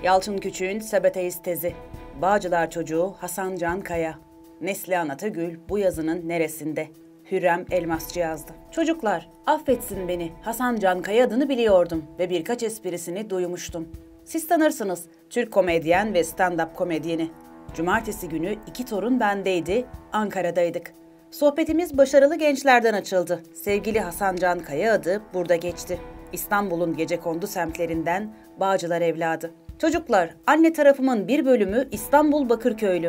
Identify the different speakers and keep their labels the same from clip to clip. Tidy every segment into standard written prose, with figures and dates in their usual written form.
Speaker 1: Yalçın Küçük'ün Sabateist tezi. Bağcılar çocuğu Hasan Can Kaya. Neslihan Atagül bu yazının neresinde? Hürrem Elmasçı yazdı. Çocuklar, affetsin beni. Hasan Can Kaya adını biliyordum ve birkaç esprisini duymuştum. Siz tanırsınız. Türk komedyen ve stand-up komedyeni. Cumartesi günü 2 torun bendeydi, Ankara'daydık. Sohbetimiz başarılı gençlerden açıldı. Sevgili Hasan Can Kaya adı burada geçti. İstanbul'un gecekondu semtlerinden Bağcılar evladı. Çocuklar, anne tarafımın bir bölümü İstanbul Bakırköylü.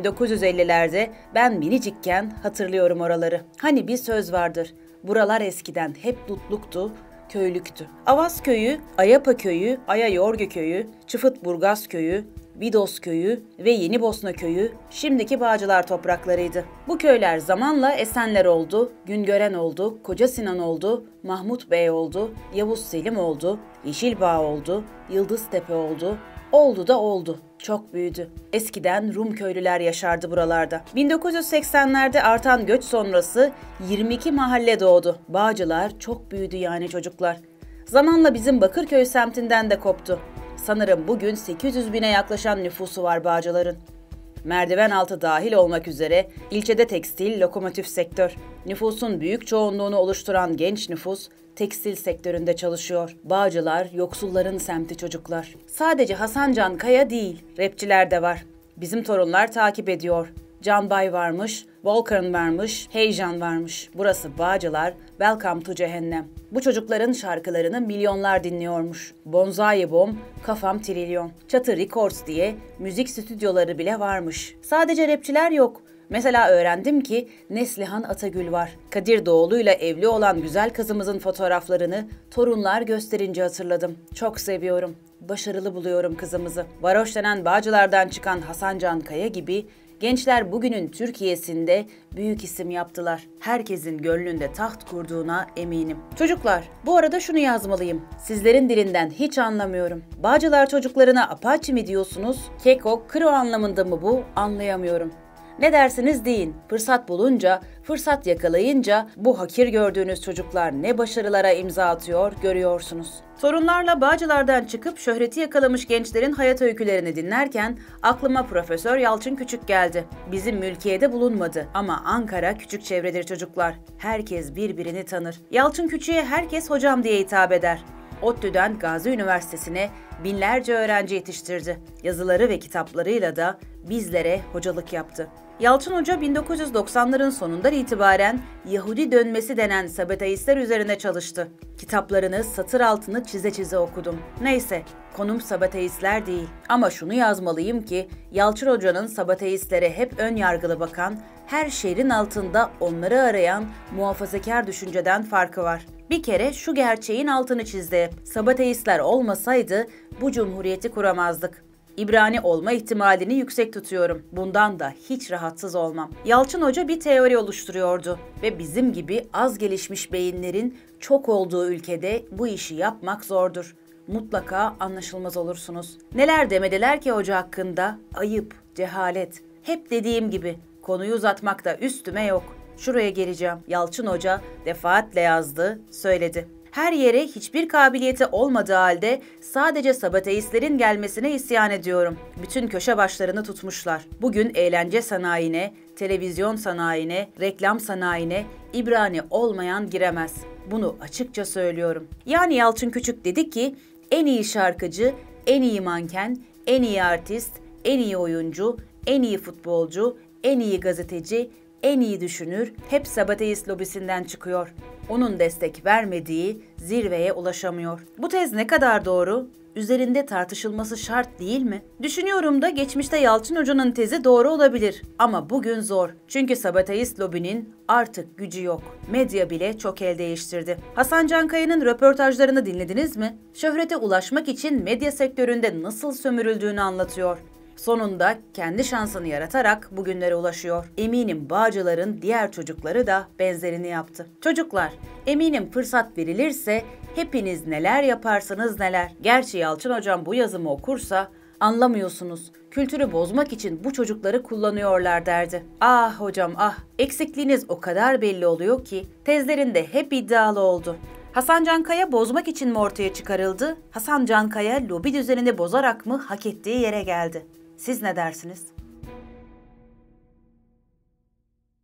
Speaker 1: 1950'lerde ben minicikken hatırlıyorum oraları. Hani bir söz vardır. Buralar eskiden hep dutluktu, köylüktü. Avaz köyü, Ayapa köyü, Ayayorgu köyü, Çıfıtburgaz köyü, Vidos köyü ve Yenibosna köyü şimdiki Bağcılar topraklarıydı. Bu köyler zamanla Esenler oldu, Güngören oldu, Koca Sinan oldu, Mahmut Bey oldu, Yavuz Selim oldu, Yeşilbağ oldu, Yıldıztepe oldu, oldu da oldu. Çok büyüdü. Eskiden Rum köylüler yaşardı buralarda. 1980'lerde artan göç sonrası 22 mahalle doğdu. Bağcılar çok büyüdü yani çocuklar. Zamanla bizim Bakırköy semtinden de koptu. Sanırım bugün 800 bine yaklaşan nüfusu var Bağcılar'ın. Merdiven altı dahil olmak üzere ilçede tekstil, lokomotif sektör. Nüfusun büyük çoğunluğunu oluşturan genç nüfus tekstil sektöründe çalışıyor. Bağcılar yoksulların semti çocuklar. Sadece Hasan Can Kaya değil, rapçiler de var. Bizim torunlar takip ediyor. Can Bay varmış, Volkan varmış, Heyecan varmış. Burası Bağcılar, Welcome to Cehennem. Bu çocukların şarkılarını milyonlar dinliyormuş. Bonzai Bom, Kafam Trilyon. Çatı Records diye müzik stüdyoları bile varmış. Sadece rapçiler yok. Mesela öğrendim ki Neslihan Atagül var. Kadir Doğulu'yla evli olan güzel kızımızın fotoğraflarını torunlar gösterince hatırladım. Çok seviyorum. Başarılı buluyorum kızımızı. Varoş denen Bağcılar'dan çıkan Hasan Can Kaya gibi gençler bugünün Türkiye'sinde büyük isim yaptılar. Herkesin gönlünde taht kurduğuna eminim. Çocuklar, bu arada şunu yazmalıyım. Sizlerin dilinden hiç anlamıyorum. Bağcılar çocuklarına Apache mi diyorsunuz? Keko, Kro anlamında mı bu? Anlayamıyorum. Ne dersiniz deyin. Fırsat bulunca, fırsat yakalayınca bu hakir gördüğünüz çocuklar ne başarılara imza atıyor görüyorsunuz. Sorunlarla Bağcılar'dan çıkıp şöhreti yakalamış gençlerin hayat öykülerini dinlerken aklıma Profesör Yalçın Küçük geldi. Bizim mülkiyede bulunmadı ama Ankara küçük çevredir çocuklar. Herkes birbirini tanır. Yalçın Küçük'e herkes hocam diye hitap eder. ODTÜ'den Gazi Üniversitesi'ne binlerce öğrenci yetiştirdi. Yazıları ve kitaplarıyla da bizlere hocalık yaptı. Yalçın Hoca 1990'ların sonundan itibaren Yahudi dönmesi denen Sabateistler üzerine çalıştı. Kitaplarını satır altını çize çize okudum. Neyse, konum Sabateistler değil. Ama şunu yazmalıyım ki Yalçın Hoca'nın Sabateistlere hep ön yargılı bakan, her şehrin altında onları arayan muhafazakar düşünceden farkı var. Bir kere şu gerçeğin altını çizdi. Sabateistler olmasaydı bu cumhuriyeti kuramazdık. İbrani olma ihtimalini yüksek tutuyorum. Bundan da hiç rahatsız olmam. Yalçın Hoca bir teori oluşturuyordu ve bizim gibi az gelişmiş beyinlerin çok olduğu ülkede bu işi yapmak zordur. Mutlaka anlaşılmaz olursunuz. Neler demediler ki hoca hakkında? Ayıp, cehalet. Hep dediğim gibi konuyu uzatmakta üstüme yok. Şuraya geleceğim. Yalçın Hoca defaatle yazdı, söyledi. Her yere hiçbir kabiliyeti olmadığı halde sadece Sabateistlerin gelmesine isyan ediyorum. Bütün köşe başlarını tutmuşlar. Bugün eğlence sanayine, televizyon sanayine, reklam sanayine İbrani olmayan giremez. Bunu açıkça söylüyorum. Yani Yalçın Küçük dedi ki en iyi şarkıcı, en iyi manken, en iyi artist, en iyi oyuncu, en iyi futbolcu, en iyi gazeteci, en iyi düşünür hep Sabateist lobisinden çıkıyor. Onun destek vermediği zirveye ulaşamıyor. Bu tez ne kadar doğru? Üzerinde tartışılması şart değil mi? Düşünüyorum da geçmişte Yalçın Hoca'nın tezi doğru olabilir. Ama bugün zor. Çünkü Sabateist lobinin artık gücü yok. Medya bile çok el değiştirdi. Hasan Can Kaya'nın röportajlarını dinlediniz mi? Şöhrete ulaşmak için medya sektöründe nasıl sömürüldüğünü anlatıyor. Sonunda kendi şansını yaratarak bugünlere ulaşıyor. Eminim Bağcılar'ın diğer çocukları da benzerini yaptı. Çocuklar, eminim fırsat verilirse hepiniz neler yaparsınız neler. Gerçi Yalçın Hocam bu yazımı okursa anlamıyorsunuz. Kültürü bozmak için bu çocukları kullanıyorlar derdi. Ah hocam ah, eksikliğiniz o kadar belli oluyor ki tezlerinde hep iddialı oldu. Hasan Can Kaya bozmak için mi ortaya çıkarıldı? Hasan Can Kaya lobi düzenini bozarak mı hak ettiği yere geldi? Siz ne dersiniz?